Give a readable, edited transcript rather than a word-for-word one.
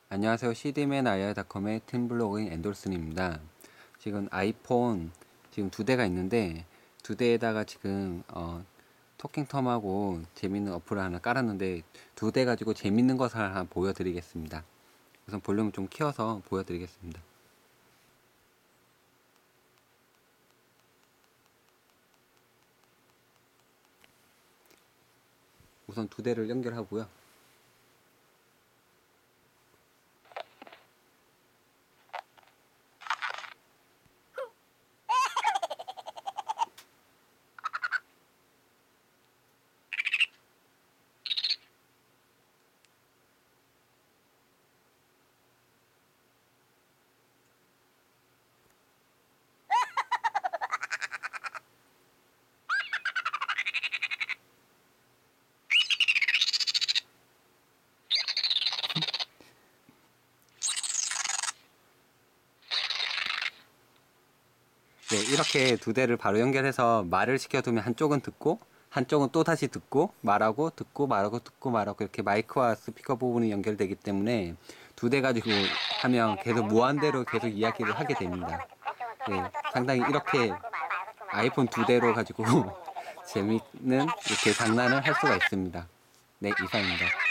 안녕하세요. CD맨 IR닷컴의 팀블로그인 앤돌슨입니다. 지금 아이폰 지금 두 대가 있는데 두 대에다가 지금 토킹텀하고 재밌는 어플을 하나 깔았는데 두 대 가지고 재밌는 것을 하나 보여드리겠습니다. 우선 볼륨을 좀 키워서 보여드리겠습니다. 우선 두 대를 연결하고요. 네, 이렇게 두 대를 바로 연결해서 말을 시켜두면 한쪽은 듣고 한쪽은 또 다시 듣고 말하고 듣고 말하고 듣고 말하고 이렇게 마이크와 스피커 부분이 연결되기 때문에 두 대 가지고 하면 계속 무한대로 계속 이야기를 하게 됩니다. 네, 상당히 이렇게 아이폰 두 대로 가지고 재밌는 이렇게 장난을 할 수가 있습니다. 네, 이상입니다.